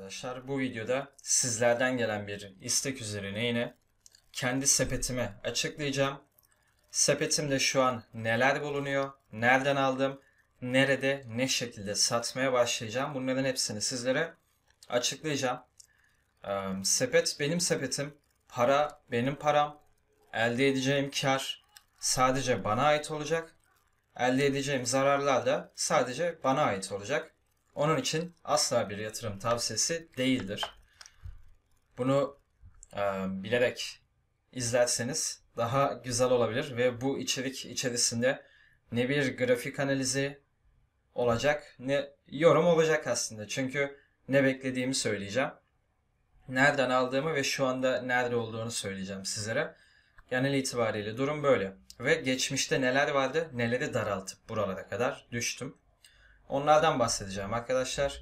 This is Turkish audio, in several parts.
arkadaşlar. Bu videoda sizlerden gelen bir istek üzerine yine kendi sepetimi açıklayacağım. Sepetimde şu an neler bulunuyor, nereden aldım, nerede, ne şekilde satmaya başlayacağım. Bunların hepsini sizlere açıklayacağım. Sepet benim sepetim, para benim param, elde edeceğim kar sadece bana ait olacak. Elde edeceğim zararlar da sadece bana ait olacak. Onun için asla bir yatırım tavsiyesi değildir. Bunu bilerek izlerseniz daha güzel olabilir ve bu içerik içerisinde ne bir grafik analizi olacak ne yorum olacak aslında. Çünkü ne beklediğimi söyleyeceğim. Nereden aldığımı ve şu anda nerede olduğunu söyleyeceğim sizlere. Genel itibariyle durum böyle. Ve geçmişte neler vardı, neleri daraltıp buralara kadar düştüm. Onlardan bahsedeceğim arkadaşlar.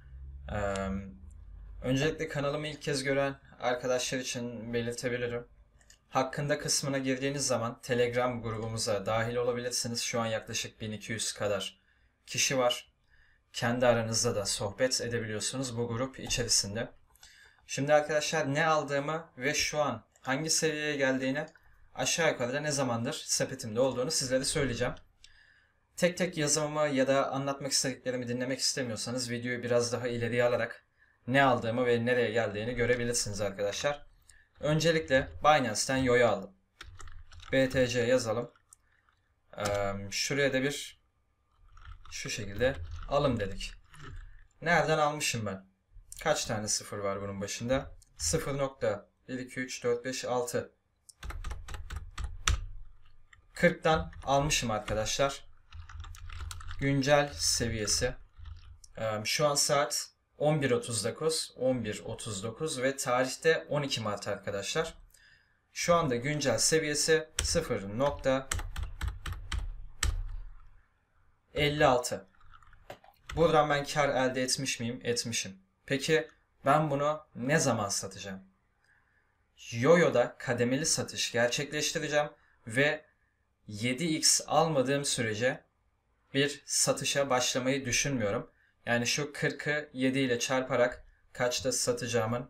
Öncelikle kanalımı ilk kez gören arkadaşlar için belirtebilirim. Hakkında kısmına girdiğiniz zaman Telegram grubumuza dahil olabilirsiniz. Şu an yaklaşık 1200 kadar kişi var. Kendi aranızda da sohbet edebiliyorsunuz bu grup içerisinde. Şimdi arkadaşlar ne aldığımı ve şu an hangi seviyeye geldiğini aşağı yukarıda ne zamandır sepetimde olduğunu sizlere söyleyeceğim. Tek tek yazımımı ya da anlatmak istediklerimi dinlemek istemiyorsanız videoyu biraz daha ileriye alarak ne aldığımı ve nereye geldiğini görebilirsiniz arkadaşlar. Öncelikle Binance'ten Yo'yu aldım. BTC yazalım. Şuraya da bir şu şekilde alım dedik. Nereden almışım ben? Kaç tane sıfır var bunun başında? 0.1, 2, 3, 4, 5, 6. 40'tan almışım arkadaşlar. Güncel seviyesi. Şu an saat 11.39 ve tarihte 12 Mart arkadaşlar. Şu anda güncel seviyesi 0.56. Buradan ben kar elde etmiş miyim? Etmişim. Peki ben bunu ne zaman satacağım? Yoyo'da kademeli satış gerçekleştireceğim ve 7x almadığım sürece bir satışa başlamayı düşünmüyorum. Yani şu 40'ı 7 ile çarparak kaçta satacağımın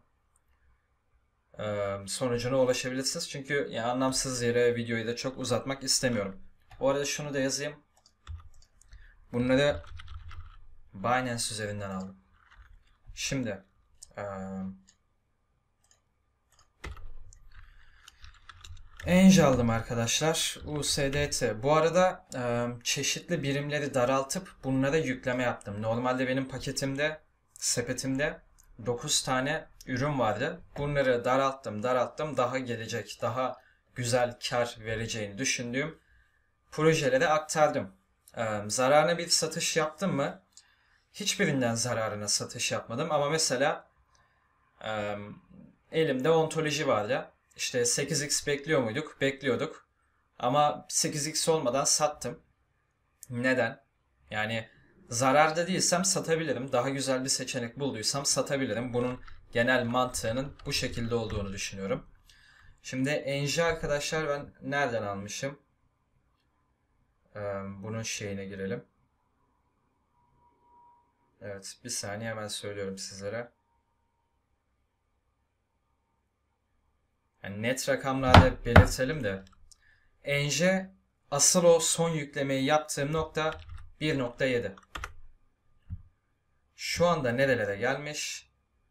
sonucuna ulaşabilirsiniz. Çünkü yani anlamsız yere videoyu da çok uzatmak istemiyorum. Bu arada şunu da yazayım. Bunları Binance üzerinden aldım. Şimdi Enj aldım arkadaşlar. USDT. Bu arada çeşitli birimleri daraltıp bunlara yükleme yaptım. Normalde benim paketimde, sepetimde 9 tane ürün vardı. Bunları daralttım. Daha gelecek, daha güzel kar vereceğini düşündüğüm projelere aktardım. Zararına bir satış yaptım mı? Hiçbirinden zararına satış yapmadım. Ama mesela elimde ontoloji vardı. İşte 8x bekliyor muyduk? Bekliyorduk. Ama 8x olmadan sattım. Neden? Yani zararda değilsem satabilirim. Daha güzel bir seçenek bulduysam satabilirim. Bunun genel mantığının bu şekilde olduğunu düşünüyorum. Şimdi Enji arkadaşlar ben nereden almışım? Bunun şeyine girelim. Evet, bir saniye hemen söylüyorum sizlere. Yani net rakamlarda belirtelim de Enje asıl o son yüklemeyi yaptığım nokta 1.7. Şu anda nerelere gelmiş?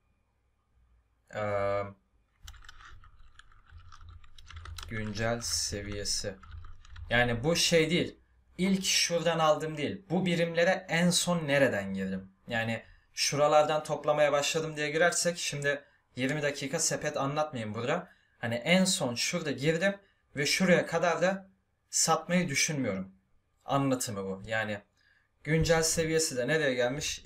Güncel seviyesi. Yani bu şey değil. İlk şuradan aldım değil. Bu birimlere en son nereden girdim? Yani şuralardan toplamaya başladım diye girersek şimdi 20 dakika sepet anlatmayayım burada. Hani en son şurada girdim ve şuraya kadar da satmayı düşünmüyorum. Anlatımı bu. Yani güncel seviyesi de nereye gelmiş?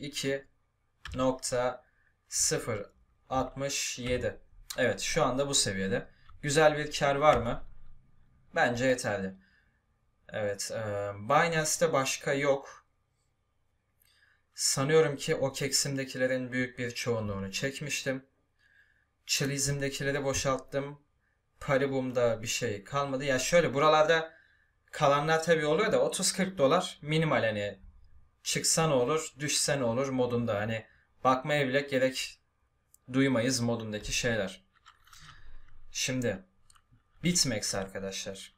2.067. Evet şu anda bu seviyede. Güzel bir kar var mı? Bence yeterli. Evet. Binance'te başka yok. Sanıyorum ki OKEX'imdekilerin büyük bir çoğunluğunu çekmiştim. Chilizm'dekileri boşalttım. Paribum'da bir şey kalmadı. Ya şöyle buralarda kalanlar tabii oluyor da 30-40 dolar minimal, hani çıksa ne olur düşse ne olur modunda, hani bakmaya bile gerek duymayız modundaki şeyler. Şimdi BitMEX arkadaşlar.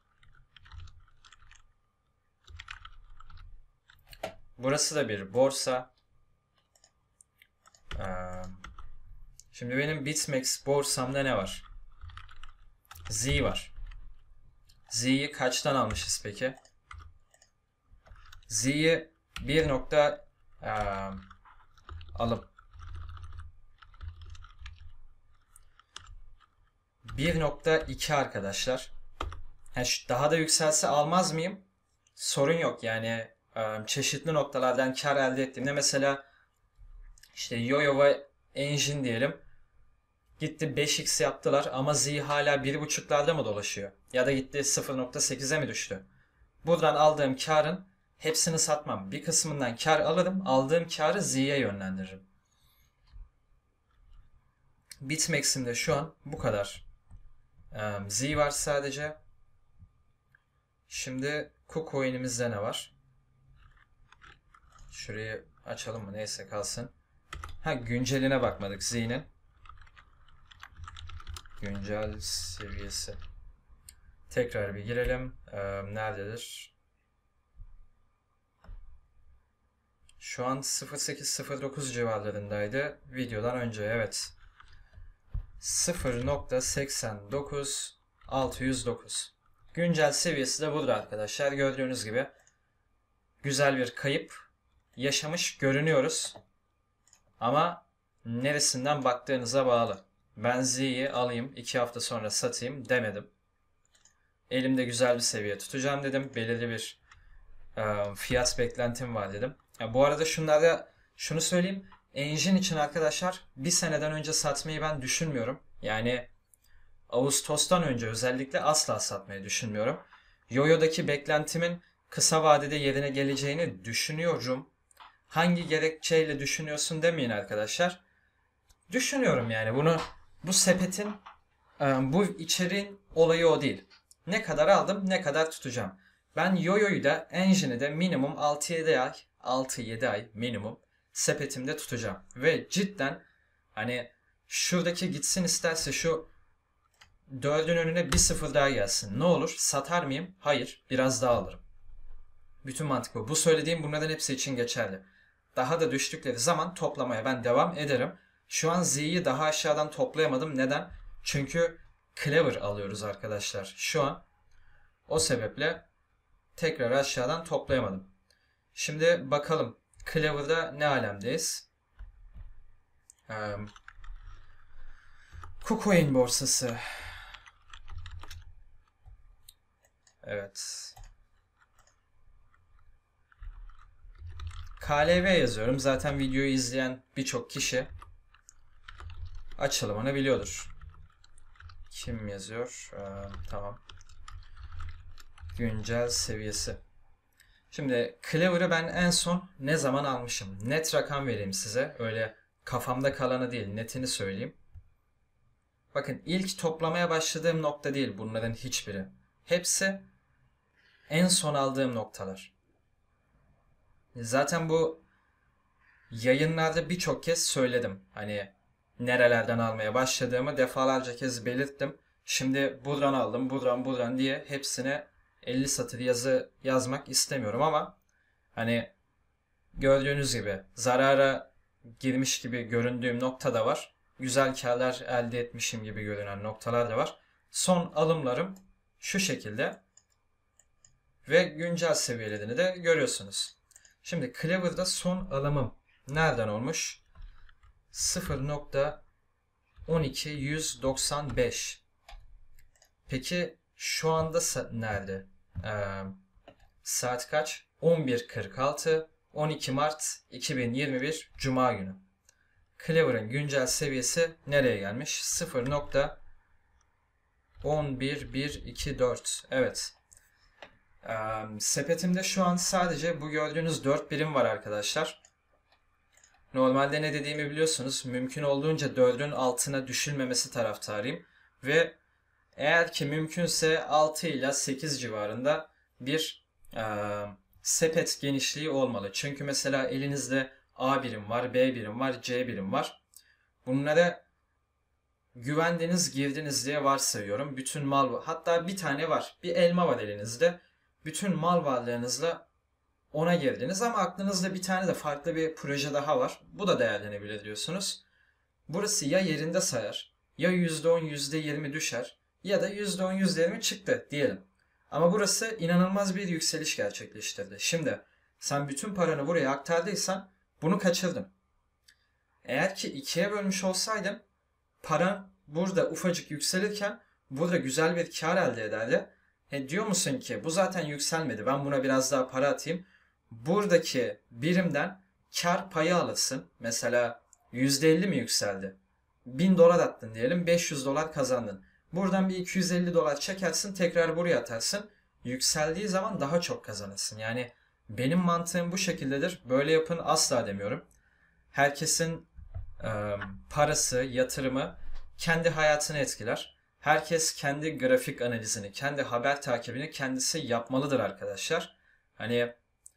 Burası da bir borsa. Şimdi benim BitMEX borsamda ne var? Z var. Z'yi kaçtan almışız peki? Z'yi 1 nokta alıp 1.2 arkadaşlar. Daha da yükselse almaz mıyım? Sorun yok. Yani çeşitli noktalardan kar elde ettiğimde mesela işte Yoyo ve Engine diyelim. Gitti 5x yaptılar ama Z hala 1.5'larda mı dolaşıyor? Ya da gitti 0.8'e mi düştü? Buradan aldığım karın hepsini satmam. Bir kısmından kar alırım. Aldığım karı Z'ye yönlendiririm. BitMEX'imde şu an bu kadar. Z var sadece. Şimdi KuCoin'imizde ne var? Şurayı açalım mı? Neyse kalsın. Günceline bakmadık Z'nin. Güncel seviyesi. Tekrar bir girelim. Nerededir? Şu an 0.8-0.9 civarlarındaydı. Videodan önce evet. 0.89609. Güncel seviyesi de burada arkadaşlar. Gördüğünüz gibi güzel bir kayıp yaşamış görünüyoruz. Ama neresinden baktığınıza bağlı. Ben Z'yi alayım 2 hafta sonra satayım demedim. Elimde güzel bir seviye tutacağım dedim. Belirli bir fiyat beklentim var dedim. Bu arada şunu söyleyeyim. Engine için arkadaşlar bir seneden önce satmayı ben düşünmüyorum. Yani Ağustos'tan önce özellikle asla satmayı düşünmüyorum. Yoyo'daki beklentimin kısa vadede yerine geleceğini düşünüyorum. Hangi gerekçeyle düşünüyorsun demeyin arkadaşlar. Düşünüyorum yani bu sepetin, bu içeriğin olayı o değil. Ne kadar aldım, ne kadar tutacağım. Ben Yoyo'yu da Engine'i de minimum 6-7 ay minimum sepetimde tutacağım. Ve cidden hani şuradaki gitsin isterse şu 4'ün önüne bir sıfır daha gelsin. Ne olur? Satar mıyım? Hayır. Biraz daha alırım. Bütün mantık bu. Bu söylediğim bunların hepsi için geçerli. Daha da düştükleri zaman toplamaya ben devam ederim. Şu an Z'yi daha aşağıdan toplayamadım. Neden? Çünkü Clever alıyoruz arkadaşlar. Şu an o sebeple tekrar aşağıdan toplayamadım. Şimdi bakalım Clever'da ne alemdeyiz? KuCoin borsası. Evet. KLV yazıyorum. Zaten videoyu izleyen birçok kişi açılımını biliyordur. Kim yazıyor? Tamam. Güncel seviyesi. Şimdi Clever'ı ben en son ne zaman almışım? Net rakam vereyim size. Öyle kafamda kalanı değil, netini söyleyeyim. Bakın ilk toplamaya başladığım nokta değil bunların hiçbiri. Hepsi en son aldığım noktalar. Zaten bu yayınlarda birçok kez söyledim. Hani nerelerden almaya başladığımı defalarca kez belirttim. Şimdi buradan aldım, buradan diye hepsine 50 satır yazı yazmak istemiyorum ama hani gördüğünüz gibi zarara girmiş gibi göründüğüm nokta da var. Güzel karlar elde etmişim gibi görünen noktalar da var. Son alımlarım şu şekilde ve güncel seviyelerini de görüyorsunuz. Şimdi Clever'da son alımım nereden olmuş? 0.12195. Peki şu anda nerede? Saat kaç? 11.46 12 Mart 2021 Cuma günü. Clever'ın güncel seviyesi nereye gelmiş? 0.11124. Evet. Sepetimde şu an sadece bu gördüğünüz 4 birim var arkadaşlar. Normalde ne dediğimi biliyorsunuz. Mümkün olduğunca 4'ün altına düşülmemesi taraftarıyım. Ve eğer ki mümkünse 6 ile 8 civarında bir sepet genişliği olmalı. Çünkü mesela elinizde A birim var, B birim var, C birim var. Bunları güvendiniz, girdiniz diye varsayıyorum. Bütün mal, hatta bir tane var, bir elma var elinizde. Bütün mal varlığınızla ona girdiniz ama aklınızda bir tane de farklı bir proje daha var. Bu da değerlenebilir diyorsunuz. Burası ya yerinde sayar, ya %10, %20 düşer ya da %10, %20 çıktı diyelim. Ama burası inanılmaz bir yükseliş gerçekleştirdi. Şimdi sen bütün paranı buraya aktardıysan bunu kaçırdın. Eğer ki ikiye bölmüş olsaydın paran burada ufacık yükselirken burada güzel bir kar elde ederdi. Diyor musun ki bu zaten yükselmedi, ben buna biraz daha para atayım. Buradaki birimden kar payı alırsın. Mesela %50 mi yükseldi? 1000 dolar attın diyelim, 500 dolar kazandın. Buradan bir 250 dolar çekersin, tekrar buraya atarsın. Yükseldiği zaman daha çok kazanırsın. Yani benim mantığım bu şekildedir. Böyle yapın asla demiyorum. Herkesin parası, yatırımı kendi hayatını etkiler. Herkes kendi grafik analizini, kendi haber takibini kendisi yapmalıdır arkadaşlar. Hani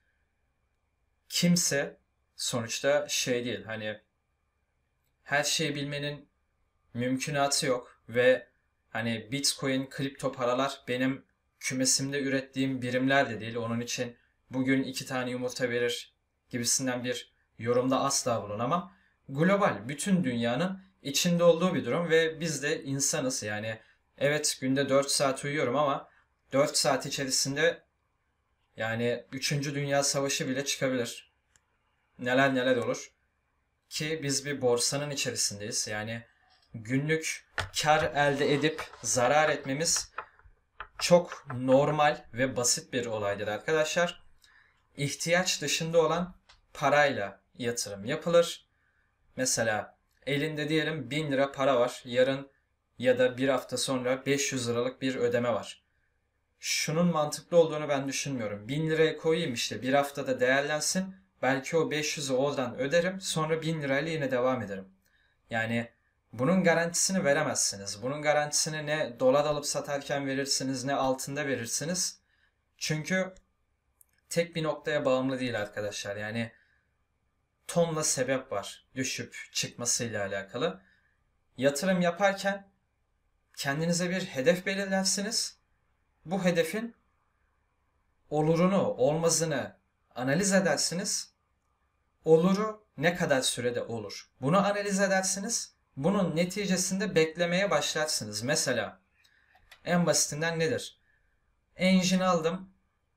kimse sonuçta şey değil, hani her şeyi bilmenin mümkünatı yok ve hani Bitcoin, kripto paralar benim kümesimde ürettiğim birimler de değil. Onun için bugün 2 tane yumurta verir gibisinden bir yorumda asla bulunamam. Global, bütün dünyanın içinde olduğu bir durum ve biz de insanız. Yani evet, günde 4 saat uyuyorum ama 4 saat içerisinde yani 3. Dünya Savaşı bile çıkabilir. Neler neler olur ki biz bir borsanın içerisindeyiz. Yani günlük kar elde edip zarar etmemiz çok normal ve basit bir olaydır arkadaşlar. İhtiyaç dışında olan parayla yatırım yapılır. Mesela elinde diyelim 1000 lira para var. Yarın ya da bir hafta sonra 500 liralık bir ödeme var. Şunun mantıklı olduğunu ben düşünmüyorum. 1000 liraya koyayım, işte bir haftada değerlensin. Belki o 500'ü oradan öderim. Sonra 1000 lirayla yine devam ederim. Yani bunun garantisini veremezsiniz. Bunun garantisini ne dolar alıp satarken verirsiniz, ne altında verirsiniz. Çünkü tek bir noktaya bağımlı değil arkadaşlar. Yani tonla sebep var düşüp çıkmasıyla alakalı. Yatırım yaparken kendinize bir hedef belirlersiniz. Bu hedefin olurunu, olmazını analiz edersiniz. Oluru ne kadar sürede olur? Bunu analiz edersiniz. Bunun neticesinde beklemeye başlarsınız. Mesela en basitinden nedir? Engine aldım.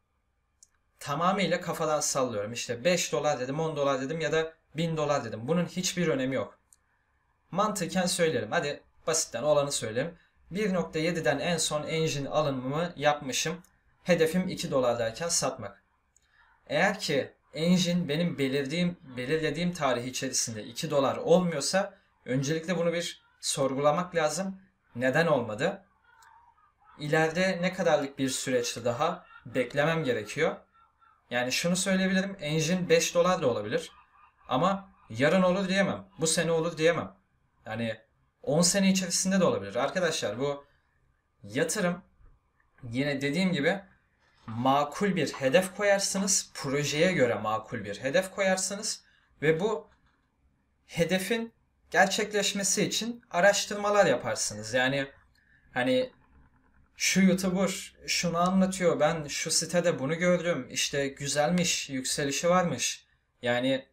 Tamamıyla kafadan sallıyorum. İşte 5 dolar dedim, 10 dolar dedim ya da 1000 dolar dedim. Bunun hiçbir önemi yok. Mantıken söylerim. Hadi basitten olanı söyleyeyim. 1.7'den en son engine alımımı yapmışım. Hedefim 2 dolar derken satmak. Eğer ki engine benim belirlediğim tarih içerisinde 2 dolar olmuyorsa öncelikle bunu bir sorgulamak lazım. Neden olmadı? İleride ne kadarlık bir süreçte daha beklemem gerekiyor? Yani şunu söyleyebilirim. Engine 5 dolar da olabilir. Ama yarın olur diyemem. Bu sene olur diyemem. Yani 10 sene içerisinde de olabilir. Arkadaşlar bu yatırım, yine dediğim gibi, makul bir hedef koyarsınız. Projeye göre makul bir hedef koyarsınız. Ve bu hedefin gerçekleşmesi için araştırmalar yaparsınız. Yani hani şu YouTuber şunu anlatıyor, ben şu sitede bunu gördüm, işte güzelmiş, yükselişi varmış. Yani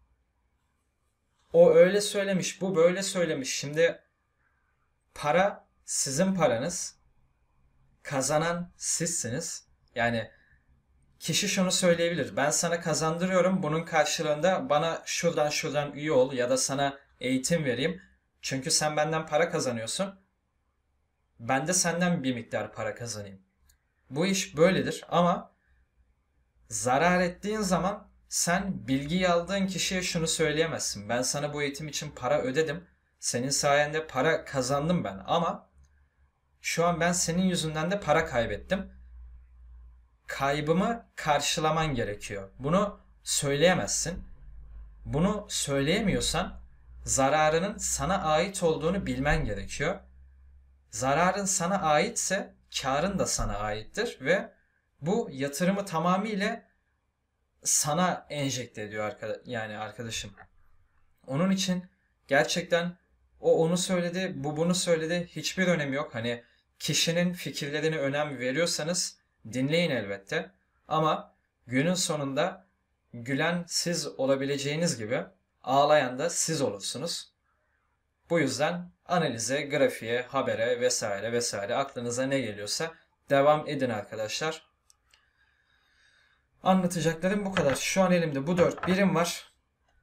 o öyle söylemiş, bu böyle söylemiş. Şimdi para sizin paranız, kazanan sizsiniz. Yani kişi şunu söyleyebilir: ben sana kazandırıyorum, bunun karşılığında bana şuradan şuradan üye ol ya da sana eğitim vereyim. Çünkü sen benden para kazanıyorsun. Ben de senden bir miktar para kazanayım. Bu iş böyledir ama zarar ettiğin zaman sen bilgiyi aldığın kişiye şunu söyleyemezsin: ben sana bu eğitim için para ödedim. Senin sayende para kazandım ben ama şu an ben senin yüzünden de para kaybettim. Kaybımı karşılaman gerekiyor. Bunu söyleyemezsin. Bunu söyleyemiyorsan zararının sana ait olduğunu bilmen gerekiyor. Zararın sana aitse karın da sana aittir ve bu yatırımı tamamıyla sana enjekte ediyor yani arkadaşım. Onun için gerçekten O onu söyledi, bu bunu söyledi. Hiçbir önemi yok. Hani kişinin fikirlerine önem veriyorsanız dinleyin elbette. Ama günün sonunda gülen siz olabileceğiniz gibi ağlayan da siz olursunuz. Bu yüzden analize, grafiğe, habere vesaire vesaire aklınıza ne geliyorsa devam edin arkadaşlar. Anlatacaklarım bu kadar. Şu an elimde bu 4 birim var.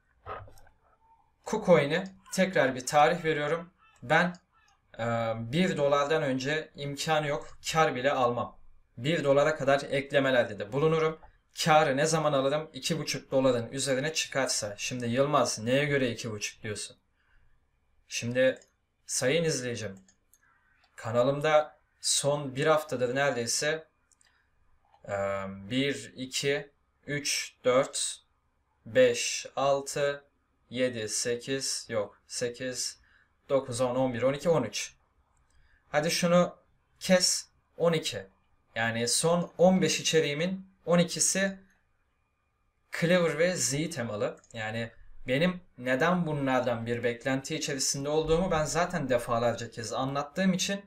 KuCoin'e tekrar bir tarih veriyorum. Ben 1 dolardan önce imkanı yok kar bile almam. 1 dolara kadar eklemelerde de bulunurum. Karı ne zaman alırım? 2,5 doların üzerine çıkarsa. Şimdi Yılmaz neye göre 2,5 diyorsun? Şimdi sayın izleyicim, kanalımda son bir haftadır neredeyse 1, 2, 3, 4, 5, 6, 7, 8, yok 8, 9, 10, 11, 12, 13. Hadi şunu kes, 12. Yani son 15 içeriğimin 12'si Clever ve Z temalı. Yani benim neden bunlardan bir beklenti içerisinde olduğumu ben zaten defalarca kez anlattığım için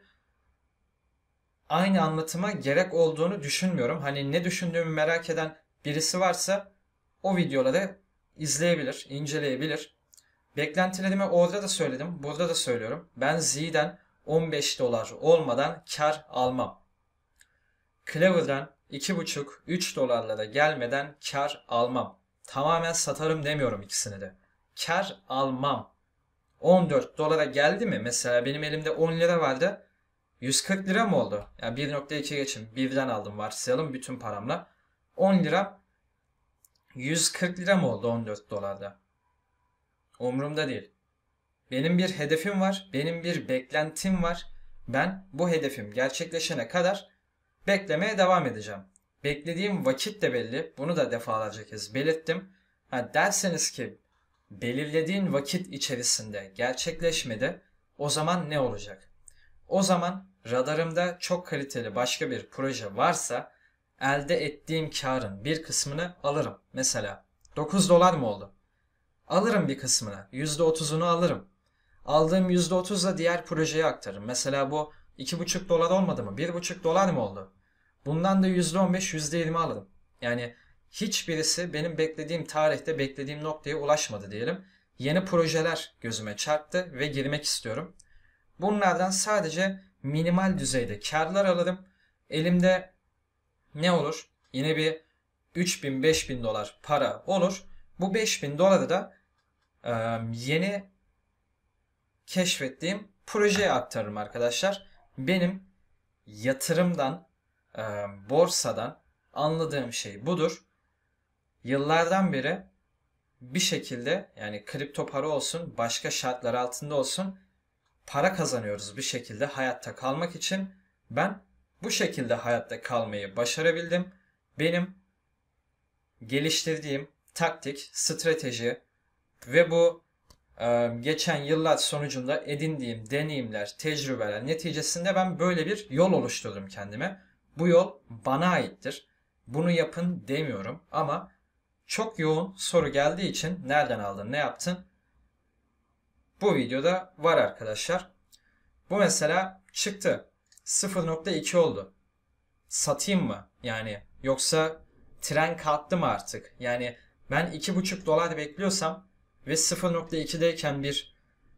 aynı anlatıma gerek olduğunu düşünmüyorum. Hani ne düşündüğümü merak eden birisi varsa o videoları izleyebilir, inceleyebilir. Beklentilerimi orada da söyledim, burada da söylüyorum. Ben Z'den 15 dolar olmadan kar almam. Clever'dan 2,5-3 dolarlara gelmeden kar almam. Tamamen satarım demiyorum ikisini de. Kar almam. 14 dolara geldi mi? Mesela benim elimde 10 lira vardı. 140 lira mı oldu? Yani 1,2 geçin. Birden aldım varsayalım bütün paramla. 10 lira 140 lira mı oldu 14 dolarda? Umurumda değil. Benim bir hedefim var. Benim bir beklentim var. Ben bu hedefim gerçekleşene kadar beklemeye devam edeceğim. Beklediğim vakit de belli. Bunu da defalarca kez belirttim. Ha, derseniz ki belirlediğin vakit içerisinde gerçekleşmedi. O zaman ne olacak? O zaman radarımda çok kaliteli başka bir proje varsa elde ettiğim karın bir kısmını alırım. Mesela 9 dolar mı oldu? Alırım bir kısmını. %30'unu alırım. Aldığım %30'la diğer projeye aktarırım. Mesela bu 2,5 dolar olmadı mı? 1,5 dolar mı oldu? Bundan da %15, %20 alırım. Yani hiçbirisi benim beklediğim tarihte beklediğim noktaya ulaşmadı diyelim. Yeni projeler gözüme çarptı ve girmek istiyorum. Bunlardan sadece minimal düzeyde karlar alırım. Elimde ne olur? Yine bir 3.000-5.000 dolar para olur. Bu 5.000 doları da yeni keşfettiğim projeye aktarırım arkadaşlar. Benim yatırımdan, borsadan anladığım şey budur. Yıllardan beri bir şekilde yani kripto para olsun, başka şartlar altında olsun para kazanıyoruz bir şekilde hayatta kalmak için. Ben bu şekilde hayatta kalmayı başarabildim. Benim geliştirdiğim taktik, strateji ve bu geçen yıllar sonucunda edindiğim deneyimler, tecrübeler neticesinde ben böyle bir yol oluşturdum kendime. Bu yol bana aittir. Bunu yapın demiyorum ama çok yoğun soru geldiği için nereden aldın, ne yaptın? Bu videoda var arkadaşlar. Bu mesela çıktı. 0,2 oldu. Satayım mı? Yani yoksa tren kalktı mı artık? Yani ben 2,5 dolar bekliyorsam ve 0,2'deyken bir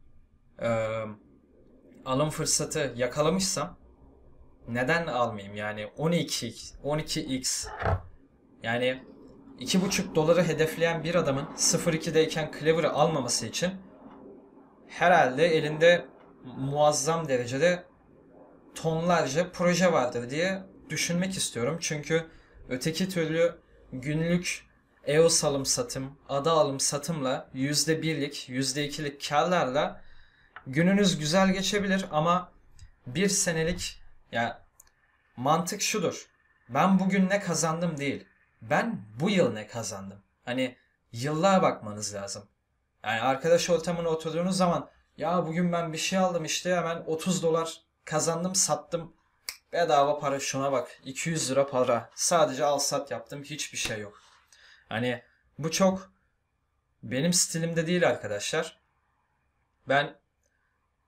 alım fırsatı yakalamışsam neden almayayım? Yani 12x yani 2,5 doları hedefleyen bir adamın 0,2'deyken Clever'ı almaması için herhalde elinde muazzam derecede tonlarca proje vardır diye düşünmek istiyorum. Çünkü öteki türlü günlük EOS alım satım, ada alım satımla %1'lik, %2'lik karlarla gününüz güzel geçebilir ama bir senelik ya mantık şudur. Ben bugün ne kazandım değil. Ben bu yıl ne kazandım. Hani yıllığa bakmanız lazım. Yani arkadaş ortamına oturduğunuz zaman ya bugün ben bir şey aldım işte hemen 30 dolar kazandım sattım. Bedava para şuna bak 200 lira para. Sadece al sat yaptım hiçbir şey yok. Hani bu çok benim stilimde değil arkadaşlar. Ben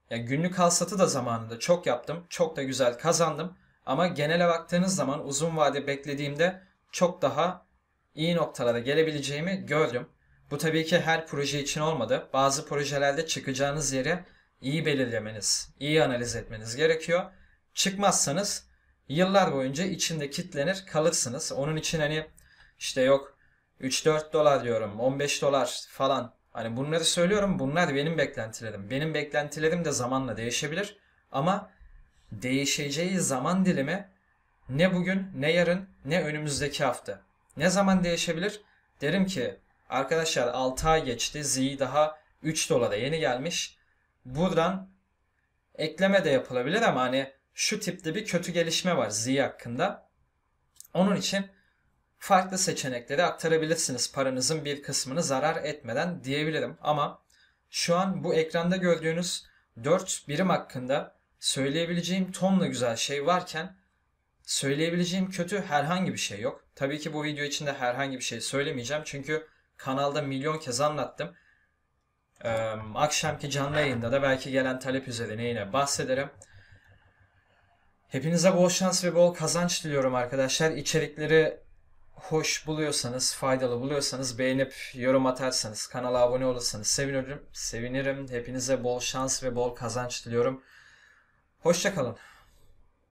Ya günlük alsatı da zamanında çok yaptım. Çok da güzel kazandım. Ama genele baktığınız zaman uzun vade beklediğimde çok daha iyi noktalara gelebileceğimi gördüm. Bu tabii ki her proje için olmadı. Bazı projelerde çıkacağınız yeri iyi belirlemeniz, iyi analiz etmeniz gerekiyor. Çıkmazsanız yıllar boyunca içinde kitlenir kalırsınız. Onun için hani işte yok 3-4 dolar diyorum, 15 dolar falan. Hani bunları söylüyorum. Bunlar benim beklentilerim. Benim beklentilerim de zamanla değişebilir. Ama değişeceği zaman dilimi ne bugün, ne yarın, ne önümüzdeki hafta. Ne zaman değişebilir? Derim ki arkadaşlar 6 ay geçti. Z daha 3 dolara yeni gelmiş. Buradan ekleme de yapılabilir ama hani şu tipte bir kötü gelişme var Z hakkında. Onun için farklı seçenekleri aktarabilirsiniz. Paranızın bir kısmını zarar etmeden diyebilirim. Ama şu an bu ekranda gördüğünüz 4 birim hakkında söyleyebileceğim tonla güzel şey varken söyleyebileceğim kötü herhangi bir şey yok. Tabii ki bu video içinde herhangi bir şey söylemeyeceğim. Çünkü kanalda milyon kez anlattım. Akşamki canlı yayında da belki gelen talep üzerine yine bahsederim. Hepinize bol şans ve bol kazanç diliyorum arkadaşlar. İçerikleri hoş buluyorsanız, faydalı buluyorsanız beğenip yorum atarsanız, kanala abone olursanız sevinirim. Hepinize bol şans ve bol kazanç diliyorum. Hoşça kalın.